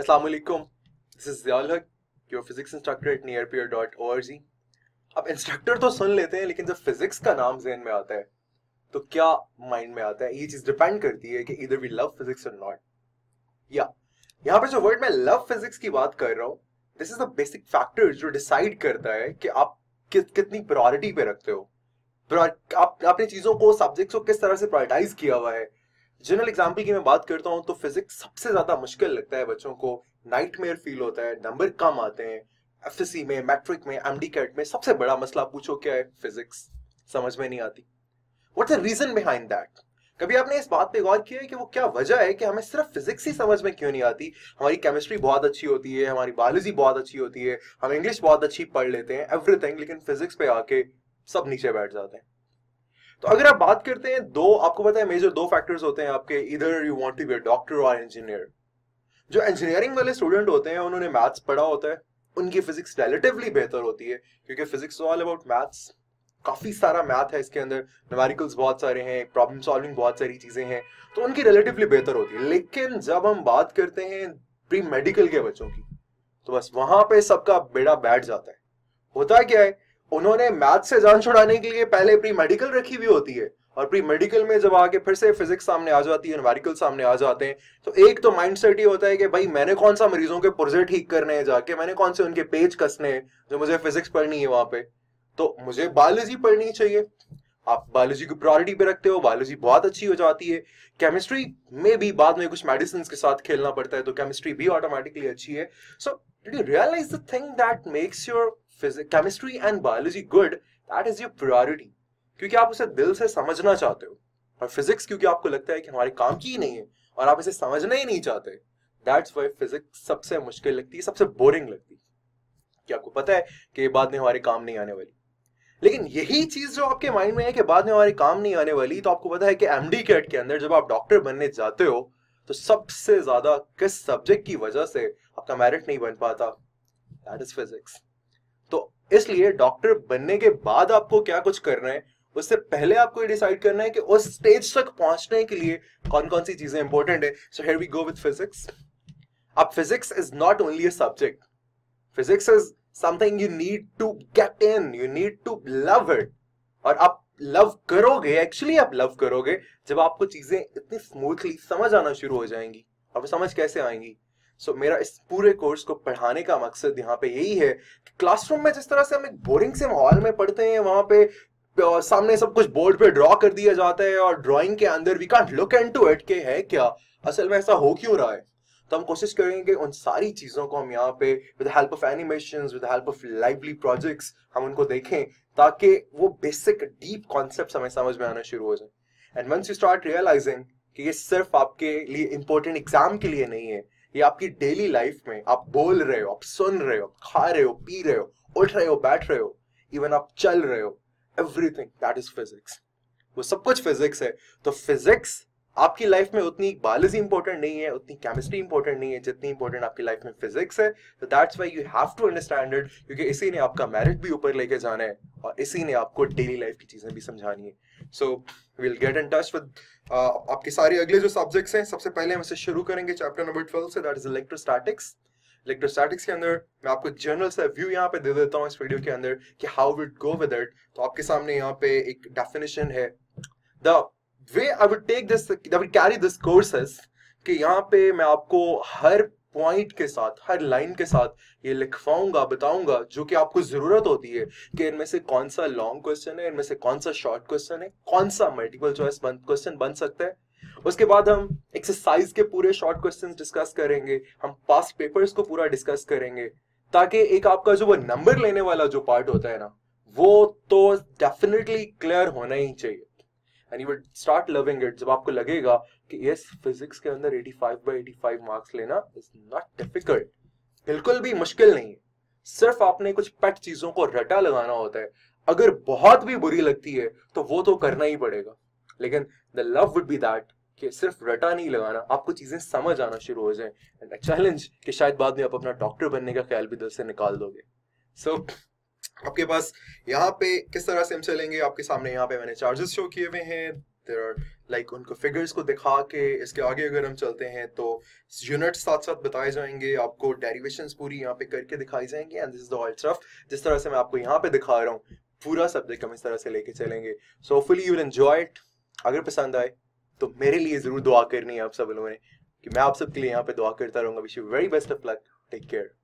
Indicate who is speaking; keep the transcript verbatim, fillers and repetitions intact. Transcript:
Speaker 1: Assalamu alaikum. This is Ziaul Haq, your physics instructor at nearpeer dot org. अब instructor तो सुन लेते हैं, लेकिन जब फिजिक्स का नाम ज़हन में आता है तो क्या माइंड में आता है? ये चीज डिपेंड करती है कि इधर we love physics or not. या यहाँ पर जो वर्ड मैं लव फिजिक्स की बात कर रहा हूँ, this is the basic factor जो डिसाइड करता है कि आप कि, कितनी प्रायोरिटी पे रखते हो। आप आपने चीजों को, सब्जेक्ट्स को किस तरह से प्रायोरिटाइज किया हुआ है। जनरल एग्जाम्पल की मैं बात करता हूँ तो फिजिक्स सबसे ज्यादा मुश्किल लगता है बच्चों को, नाइटमेयर फील होता है, नंबर कम आते हैं। एफएससी में, मैट्रिक में, एमडी कैट में सबसे बड़ा मसला पूछो क्या है? फिजिक्स समझ में नहीं आती। What's the reason behind that? कभी आपने इस बात पे गौर किया है कि वो क्या वजह है कि हमें सिर्फ फिजिक्स ही समझ में क्यों नहीं आती? हमारी केमिस्ट्री बहुत अच्छी होती है, हमारी बायोलॉजी बहुत अच्छी होती है, हम इंग्लिश बहुत अच्छी पढ़ लेते हैं, एवरीथिंग, लेकिन फिजिक्स पे आके सब नीचे बैठ जाते हैं। तो अगर आप बात करते हैं, दो आपको पता है मेजर दो फैक्टर्स होते हैं आपके, इधर you want to be a doctor or engineer. जो इंजीनियरिंग वाले स्टूडेंट होते हैं उन्होंने मैथ्स पढ़ा होता है, उनकी फिजिक्स रिलेटिवली बेहतर होती है क्योंकि फिजिक्स ऑल अबाउट मैथ्स। काफी सारा मैथ है इसके अंदर, न्यूमेरिकल्स बहुत सारे हैं, प्रॉब्लम सॉल्विंग बहुत सारी चीजें हैं, तो उनकी रिलेटिवली बेहतर होती है। लेकिन जब हम बात करते हैं प्री मेडिकल के बच्चों की, तो बस वहां पे सबका बेड़ा बैठ जाता है। होता क्या है, उन्होंने मैथ से जान छुड़ाने के लिए पहले प्री मेडिकल रखी हुई होती है, और प्री मेडिकल में जब आके फिर से फिजिक्स सामने आ जाती है, न्यूमेरिकल सामने आ जाते हैं, तो एक तो माइंडसेट ये होता है कि भाई मैंने कौन सा मरीजों के पुर्जे ठीक करने हैं जाके, मैंने कौन से उनके पेज कसने हैं जो मुझे फिजिक्स पढ़नी है वहां पे, तो मुझे बायोलॉजी पढ़नी चाहिए। आप बायोलॉजी को प्रायोरिटी पे रखते हो, बायोलॉजी बहुत अच्छी हो जाती है। केमिस्ट्री में भी बाद में कुछ मेडिसिन के साथ खेलना पड़ता है, तो केमिस्ट्री भी ऑटोमेटिकली अच्छी है। So did you realise the thing that makes your chemistry and biology good? That is your priority, क्योंकि आप उसे दिल से समझना चाहते हो। और फिजिक्स क्योंकि आपको लगता है कि हमारे काम की ही नहीं है और आप इसे समझना ही नहीं चाहते, दैट्स व्हाई फिजिक्स सबसे मुश्किल लगती है, सबसे बोरिंग लगती है, कि आपको पता है कि बाद में हमारे काम नहीं आने वाली। लेकिन यही चीज जो आपके माइंड में है कि बाद में हमारे काम नहीं आने वाली, तो आपको पता है कि एमडी कैट के अंदर जब आप डॉक्टर बनने जाते हो तो सबसे ज्यादा किस सब्जेक्ट की वजह से आपका मेरिट नहीं बन पाता? That is physics. तो इसलिए डॉक्टर बनने के बाद आपको क्या कुछ करना है, उससे पहले आपको ये डिसाइड करना है कि उस स्टेज तक पहुंचने के लिए कौन कौन सी चीजें इंपॉर्टेंट है। So here we go with physics. अब physics is not only a subject, physics is something you need to get in, you need to love it। और आप लव करोगे, एक्चुअली आप लव करोगे जब आपको चीजें इतनी स्मूथली समझ आना शुरू हो जाएंगी। और वो समझ कैसे आएंगी? सो so, मेरा इस पूरे कोर्स को पढ़ाने का मकसद यहाँ पे यही है कि क्लासरूम में जिस तरह से हम एक बोरिंग से माहौल में पढ़ते हैं, वहां पे सामने सब कुछ बोर्ड पे ड्रॉ कर दिया जाता है और ड्राइंग के अंदर we can't look into it कि है क्या, असल में ऐसा हो क्यों रहा है। तो हम कोशिश करेंगे कि उन सारी चीजों को हम यहाँ पे with help of animations, with help of lively projects हम उनको देखें, ताकि वो बेसिक डीप कॉन्सेप्ट्स हमें समझ में आना शुरू हो जाए। And once you start realising कि ये सिर्फ आपके लिए इंपॉर्टेंट एग्जाम के लिए नहीं है, ये आपकी डेली लाइफ में आप बोल रहे हो, आप सुन रहे हो, खा रहे हो, पी रहे हो, उठ रहे हो, बैठ रहे हो, इवन आप चल रहे हो, एवरीथिंग दैट इज फिजिक्स। वो सब कुछ फिजिक्स है। तो फिजिक्स आपकी लाइफ में उतनी बायोलॉजी इंपॉर्टेंट नहीं है, उतनी केमिस्ट्री इंपॉर्टेंट नहीं है जितनी इंपॉर्टेंट आपकी लाइफ में फिजिक्स है। तो that's why you have to understand it, क्योंकि इसी ने आपका मेरिट भी ऊपर लेके जाना है और इसी ने आपको डेली लाइफ की चीजें भी समझानी है। So will get in touch with आपके सारे अगले जो सब्जेक्ट्स हैं। सबसे पहले हम इसे शुरू करेंगे चैप्टर नंबर ट्वेल्व से, दैट इज इलेक्ट्रोस्टैटिक्स। इलेक्ट्रोस्टैटिक्स के अंदर मैं आपको जनरल सा व्यू यहाँ पे दे देता हूँ इस वीडियो के अंदर कि how will go with it. तो आपके सामने यहाँ पे एक डेफिनेशन है। The way I would take this, I would carry this courses, कि यहाँ पे मैं आपको हर पॉइंट के साथ, हर लाइन के साथ ये लिखवाऊंगा, बताऊंगा, जो कि आपको जरूरत होती है कि इनमें से कौन सा लॉन्ग क्वेश्चन है, इनमें से कौन सा शॉर्ट क्वेश्चन है, कौन सा मल्टीपल चॉइस क्वेश्चन बन सकता है। उसके बाद हम एक्सरसाइज के पूरे शॉर्ट क्वेश्चंस डिस्कस करेंगे, हम पास्ट पेपर्स को पूरा डिस्कस करेंगे, ताकि एक आपका जो वो नंबर लेने वाला जो पार्ट होता है ना, वो तो डेफिनेटली क्लियर होना ही चाहिए। And you would start loving it जब आपको लगेगा कि yes, फिजिक्स के अंदर eighty-five by eighty-five मार्क्स लेना is not difficult, बिल्कुल भी मुश्किल नहीं है। सिर्फ आपने कुछ पेट चीजों को रटा लगाना होता है। अगर बहुत भी बुरी लगती है तो वो तो करना ही पड़ेगा, लेकिन the love would be that कि सिर्फ रटा नहीं लगाना, आपको चीजें समझ आना शुरू हो जाए। एंड चैलेंज कि शायद बाद में आप अपना डॉक्टर बनने का ख्याल भी दिल से निकाल दोगे। सो so, आपके पास यहाँ पे किस तरह से हम चलेंगे, आपके सामने यहाँ पे मैंने चार्जेस शो किए हुए हैं। देयर आर लाइक उनको फिगर्स को दिखा के इसके आगे अगर हम चलते हैं तो यूनिट्स साथ साथ बताए जाएंगे, आपको डेरिवेशंस पूरी यहाँ पे करके दिखाई जाएंगी, and this is the whole stuff. जिस तरह से मैं आपको यहाँ पे दिखा रहा हूँ पूरा सब्जेक्ट हम इस तरह से लेके चलेंगे। So hopefully you will enjoy it. अगर पसंद आए तो मेरे लिए जरूर दुआ करनी है आप सब लोगों ने, कि मैं आप सबके लिए यहाँ पे दुआ करता रहूंगा। Wish you very best of luck, take care.